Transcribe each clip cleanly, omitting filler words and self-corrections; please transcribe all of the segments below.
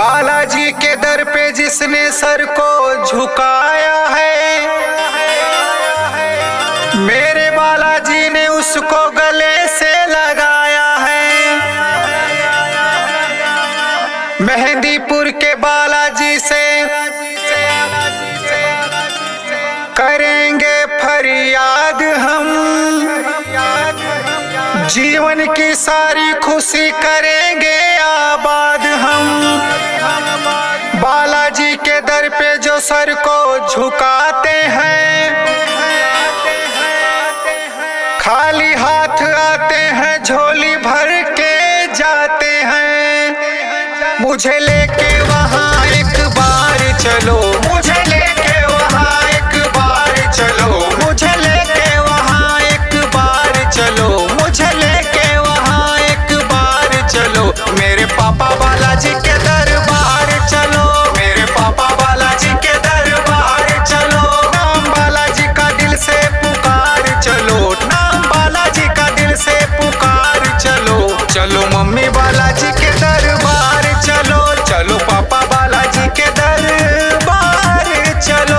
बालाजी के दर पे जिसने सर को झुकाया है, मेरे बालाजी ने उसको गले से लगाया है। मेहंदीपुर के बालाजी से करेंगे फरियाद हम, जीवन की सारी खुशी करेंगे आबाद हम। बालाजी के दर पे जो सर को झुकाते हैं, खाली हाथ आते हैं, झोली भर के जाते हैं। मुझे लेके वहाँ एक बार चलो, मुझे लेके वहाँ एक बार चलो, मुझे लेके वहाँ एक बार चलो, मुझे लेके वहाँ एक बार चलो। मेरे पापा बालाजी के दरबार चलो, मेरे पापा बालाजी के दरबार चलो। नाम बालाजी का दिल से पुकार चलो, नाम बालाजी का दिल से पुकार चलो। चलो मम्मी बालाजी के दरबार चलो, चलो पापा बालाजी के दरबार चलो।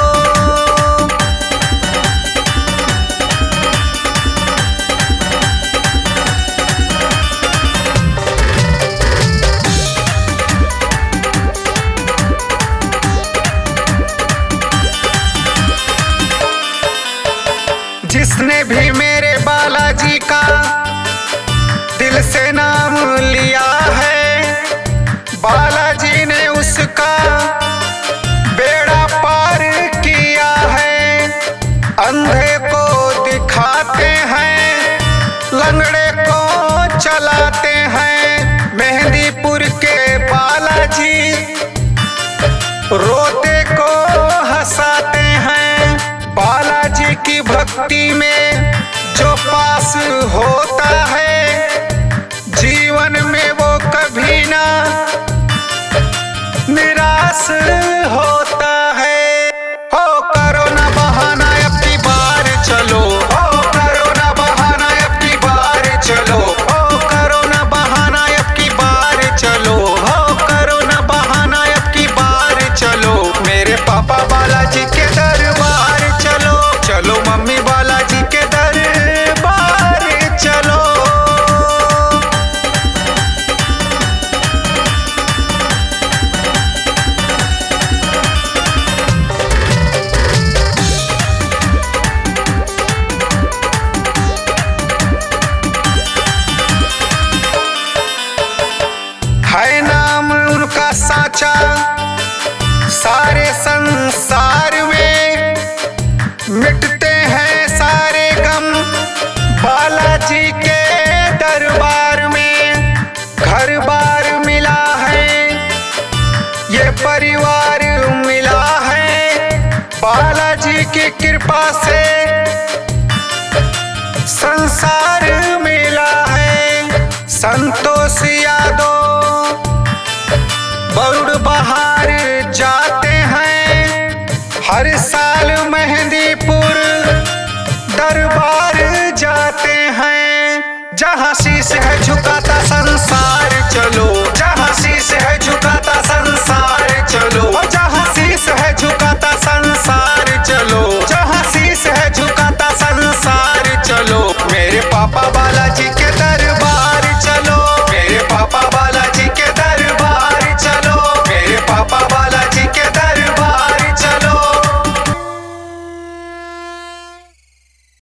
जिसने भी मेरे बालाजी का दिल से नाम लिया है, बालाजी ने उसका बेड़ा पार किया है। अंधे को दिखाते हैं, लंगड़े को चलाते हैं। मेहंदीपुर के बालाजी रोते को हंसाते हैं। बालाजी की भक्ति में जो पास होता है, जीवन में वो कभी ना निराश होता है। हो करो ना बहाना अब की बार चलो, हो करो ना बहाना अब की बार चलो, हो करो ना बहाना अब की बार चलो, हो करो ना बहाना अब की बार चलो। मेरे पापा बालाजी के दरबार चलो, चलो मम्मी बालाजी के दरबार चलो। है नाम उनका साचा सारे संसार में, मिटते हैं सारे गम बालाजी के दरबार में। घर बार मिला है, ये परिवार मिला है, बालाजी की कृपा से संसार मिला है। संतोष यादव बरुड़ बहार जाते हैं, हर साल मेहंदीपुर दरबार जाते हैं। जहाँ शीश है झुकाता संसार चलो, जहाँ शीश है झुकाता संसार चलो, जहाँ शीश है झुकाता संसार चलो, जहाँ शीश है झुकाता संसार चलो। मेरे पापा बालाजी के दर